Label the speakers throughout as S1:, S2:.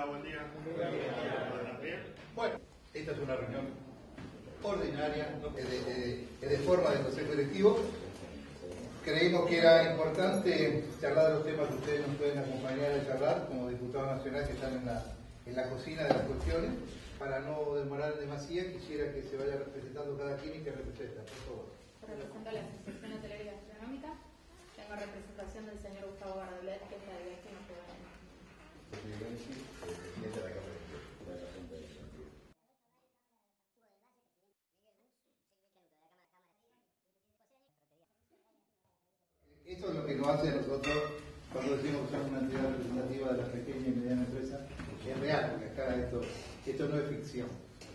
S1: buen día.
S2: Bueno, esta es una reunión ordinaria, de forma del Consejo Directivo. Creímos que era importante charlar de los temas que ustedes nos pueden acompañar a charlar como diputados nacionales que están en la cocina de las cuestiones. Para no demorar en demasía, quisiera que se vaya representando cada quien y que representa, por favor.
S3: Represento la Asociación Hotelera y Gastronómica. Tengo representación del señor Gustavo Bardolet, que está de aquí, no puede venir.
S4: Presidente de la Cámara de la Junta de Legislativa.
S2: Esto es lo que nos hace a nosotros cuando decimos que somos una entidad representativa de la pequeña y mediana empresa, que es real, porque acá esto no es ficción.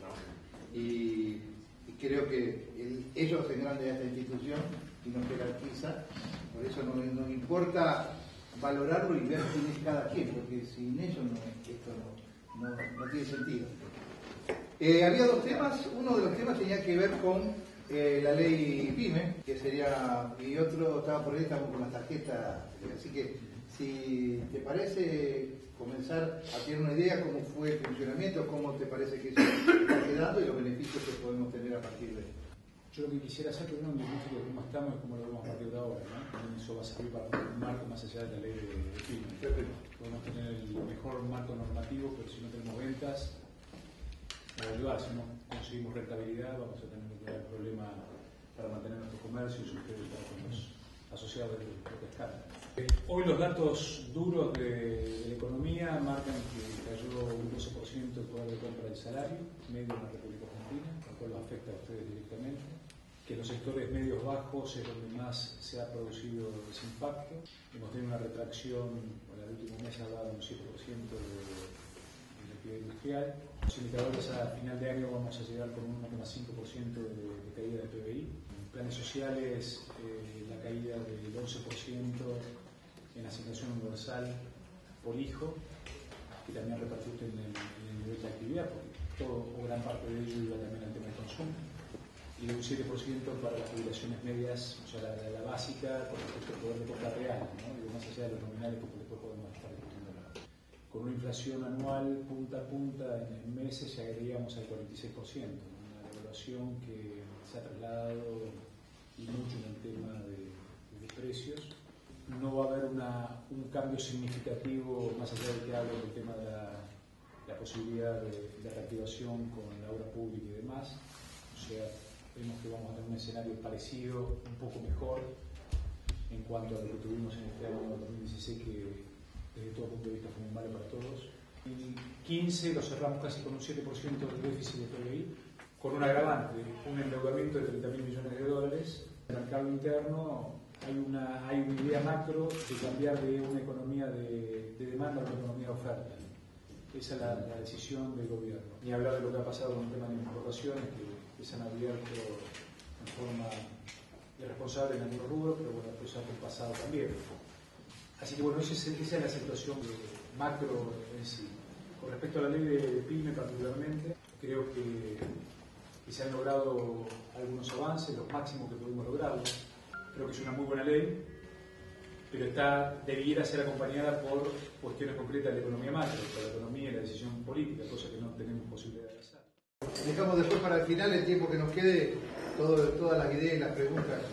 S2: Y creo que ellos engrandan esta institución y nos jerarquiza, por eso nos importa valorarlo y ver quién es cada quien, porque sin ellos esto no tiene sentido. Había dos temas, uno de los temas tenía que ver con la ley PYME, que sería, y otro estaba por ahí, estamos con las tarjetas, así que si te parece comenzar a tener una idea cómo fue el funcionamiento, cómo te parece que eso está quedando y los beneficios que podemos tener a partir de eso.
S5: Yo lo que quisiera hacer primero un diagnóstico de cómo estamos y cómo lo vamos a partir de ahora, ¿no? Eso va a servir para un marco más allá de la ley de PYME. Podemos tener el mejor marco normativo, pero si no tenemos ventas, para ayudar, si no conseguimos rentabilidad, vamos a tener un grave problema para mantener nuestro comercio y ustedes con los asociados de la escala. Hoy los datos duros de la economía marcan que cayó un 12% el poder de compra del salario medio en la República Argentina, lo cual los afecta a ustedes directamente, que en los sectores medios bajos es donde más se ha producido ese impacto. Hemos tenido una retracción, bueno, el último mes hablaba de un 7% de la actividad industrial. Los indicadores a final de año vamos a llegar con un 1,5% de caída de PBI. En planes sociales, la caída del 11% en asignación universal por hijo, que también repercute en el nivel de actividad, porque todo o gran parte de ello iba también al tema de consumo. Y de un 7% para las jubilaciones medias, o sea, la básica, con respecto al poder de compra real, ¿no? Y más allá de los nominales que después podemos estar discutiendo. Con una inflación anual punta a punta en meses llegaríamos al 46%, una devaluación que se ha trasladado y mucho en el tema de precios. No va a haber un cambio significativo, más allá de que hablo del tema de la posibilidad de reactivación con la obra pública y demás. O sea, vemos que vamos a tener un escenario parecido, un poco mejor, en cuanto a lo que tuvimos en este año 2016, que desde todo punto de vista fue muy malo para todos. En 15 lo cerramos casi con un 7% de déficit de PBI, con un agravante, un endeudamiento de $30.000 millones. En el mercado interno hay una idea macro de cambiar de una economía de demanda a una economía de oferta. Esa es la decisión del gobierno. Ni hablar de lo que ha pasado con el tema de importaciones, que se han abierto en forma irresponsable en algunos rubros, pero bueno, esto ya ha pasado también. Así que bueno, esa es la situación macro en sí. Con respecto a la ley de PYME particularmente, creo que se han logrado algunos avances, los máximos que pudimos lograrlo. Creo que es una muy buena ley, pero debiera ser acompañada por cuestiones concretas de la economía macro, por la economía y la decisión política, cosa que no tenemos posibilidad de hacer.
S2: Dejamos después para el final el tiempo que nos quede, todas las ideas y las preguntas.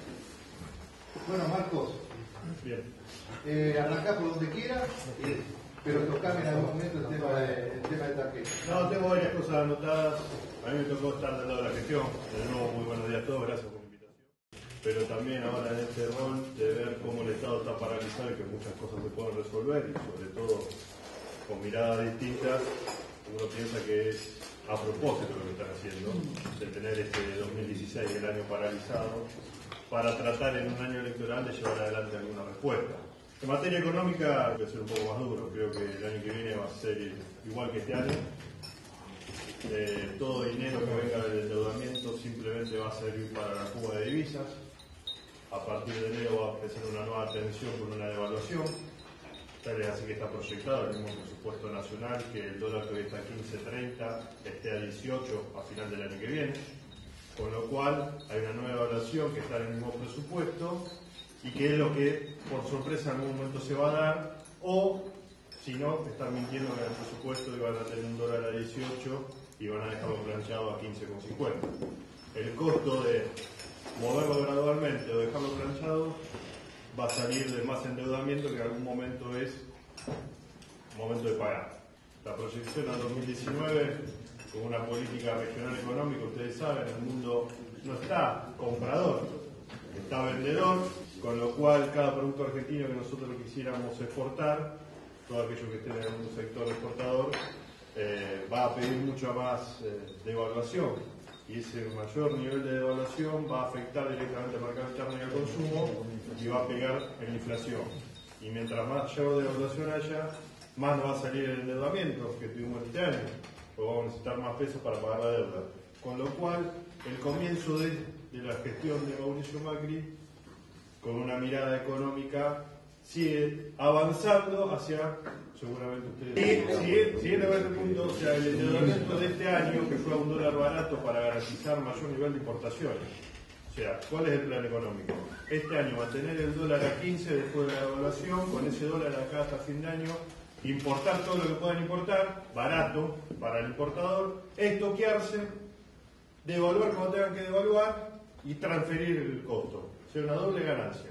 S2: Bueno, Marcos,
S1: Bien.
S2: Arrancá por donde quiera, pero tocame en algún momento el tema de tarjeta.
S1: No, tengo varias cosas anotadas. A mí me tocó estar del lado de la gestión. De nuevo, muy buenos días a todos, gracias por la invitación. Pero también ahora en este rol de ver cómo el Estado está paralizado y que muchas cosas se pueden resolver, y sobre todo con miradas distintas, uno piensa que es a propósito lo que están haciendo, de tener este 2016, el año paralizado, para tratar en un año electoral de llevar adelante alguna respuesta. En materia económica, voy a ser un poco más duro, creo que el año que viene va a ser igual que este año. Todo dinero que venga del endeudamiento simplemente va a servir para la fuga de divisas. A partir de enero va a empezar una nueva tensión con una devaluación. Tal es así que está proyectado el mismo presupuesto nacional que el dólar que hoy está a 15.30 esté a 18 a final del año que viene. Con lo cual hay una nueva evaluación que está en el mismo presupuesto y que es lo que por sorpresa en algún momento se va a dar, o Si no, están mintiendo que en el presupuesto iban a tener un dólar a 18 y van a dejarlo planchado a 15,50. El costo de moverlo gradualmente o dejarlo planchado va a salir de más endeudamiento que en algún momento es momento de pagar. La proyección al 2019, con una política regional económica, ustedes saben, el mundo no está comprador, está vendedor, con lo cual cada producto argentino que nosotros quisiéramos exportar, todo aquello que esté en un sector exportador, va a pedir mucha más devaluación, y ese mayor nivel de devaluación va a afectar directamente al mercado interno y al consumo y va a pegar en la inflación. Y mientras mayor devaluación haya, más nos va a salir el endeudamiento que tuvimos este año, porque vamos a necesitar más pesos para pagar la deuda. Con lo cual, el comienzo de la gestión de Mauricio Macri, con una mirada económica, sigue avanzando hacia, seguramente ustedes siguiendo a este punto, o sea, el endeudamiento de este año, que fue a un dólar barato para garantizar mayor nivel de importaciones. O sea, ¿cuál es el plan económico? Este año mantener el dólar a 15 después de la devaluación, con ese dólar acá hasta fin de año, importar todo lo que puedan importar, barato para el importador, estoquearse, devaluar cuando tengan que devaluar y transferir el costo. O sea, una doble ganancia.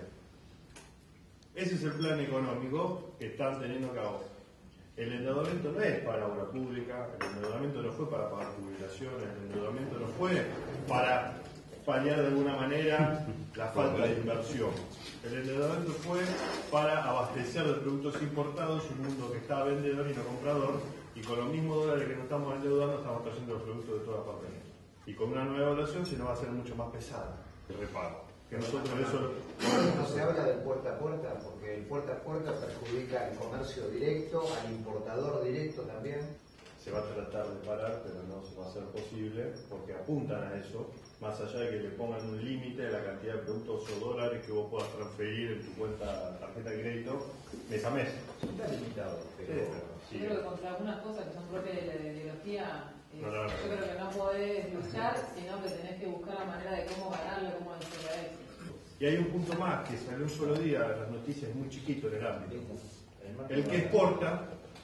S1: Ese es el plan económico que están teniendo a cabo. El endeudamiento no es para obra pública, el endeudamiento no fue para pagar jubilaciones, el endeudamiento no fue para paliar de alguna manera la falta de inversión. El endeudamiento fue para abastecer de productos importados un mundo que está vendedor y no comprador, y con los mismos dólares que nos estamos endeudando estamos trayendo los productos de todas partes. Y con una nueva evaluación se nos va a hacer mucho más pesada el repago. Que nosotros eso
S4: no se habla del puerta a puerta, porque el puerta a puerta perjudica al comercio directo, al importador directo también.
S1: Se va a tratar de parar, pero no se va a ser posible, porque apuntan a eso, más allá de que le pongan un límite de la cantidad de productos o dólares que vos puedas transferir en tu cuenta tarjeta de crédito mes a mes.
S4: Está limitado, pero
S1: Sí.
S6: Yo creo que contra algunas cosas que son propias de la ideología,
S1: No.
S6: yo creo que no podés luchar, sino que tenés que buscar la manera de cómo ganarlo, cómo desarrollar eso.
S1: Y hay un punto más que salió un solo día en las noticias, muy chiquito en el ámbito. El que exporta,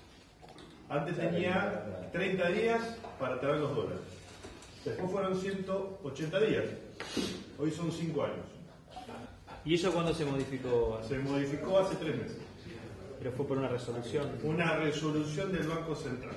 S1: antes tenía 30 días para traer los dólares. Después fueron 180 días. Hoy son 5 años.
S7: ¿Y eso cuándo se modificó?
S1: Se modificó hace 3 meses.
S7: Pero fue por una resolución.
S1: Una resolución del Banco Central.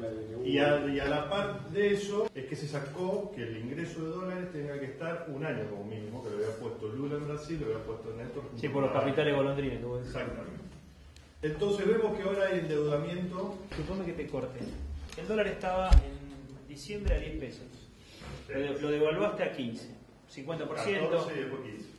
S1: Y a la par de eso es que se sacó que el ingreso de dólares tenga que estar un año como mínimo, que lo había puesto Lula en Brasil, lo había puesto Néstor.
S7: Sí, por los capitales golondrines.
S1: Exactamente. Entonces vemos que ahora hay endeudamiento.
S7: Supone que te corte. El dólar estaba en diciembre a 10 pesos. Lo devaluaste a 15. 50%.
S1: 14 y después 15.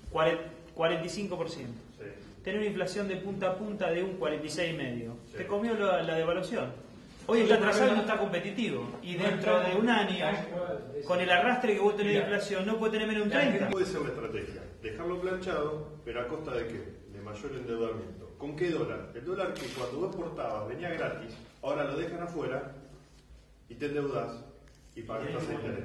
S7: 45%.
S1: Sí.
S7: Tener una inflación de punta a punta de un 46,5%.
S1: Sí.
S7: Te comió la devaluación. Hoy está atrasado y no está competitivo. Y dentro de un año, con el arrastre que vos tenés de inflación, no puede tener menos de un 30%.
S1: Puede ser una estrategia. Dejarlo planchado, pero a costa de qué? De mayor endeudamiento. ¿Con qué dólar? El dólar que cuando vos exportabas venía gratis, ahora lo dejan afuera y te endeudás y pagas tasa de interés.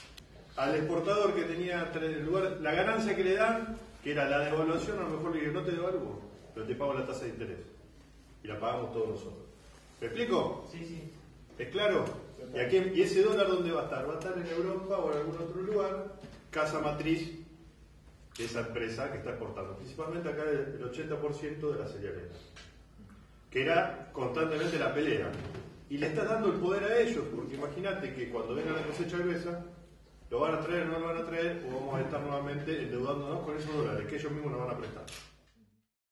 S1: Al exportador que tenía el lugar, la ganancia que le dan, que era la devaluación, a lo mejor le digo, no te devalúo, pero te pago la tasa de interés. Y la pagamos todos nosotros. ¿Me explico?
S7: Sí, sí.
S1: ¿Es claro? ¿Y ese dólar dónde va a estar? Va a estar en Europa o en algún otro lugar, casa matriz de esa empresa que está exportando. Principalmente acá el 80% de la cerealera, que era constantemente la pelea. Y le estás dando el poder a ellos, porque imagínate que cuando venga la cosecha gruesa, ¿lo van a traer o no lo van a traer? O vamos a estar nuevamente endeudándonos con esos dólares que ellos mismos nos van a prestar.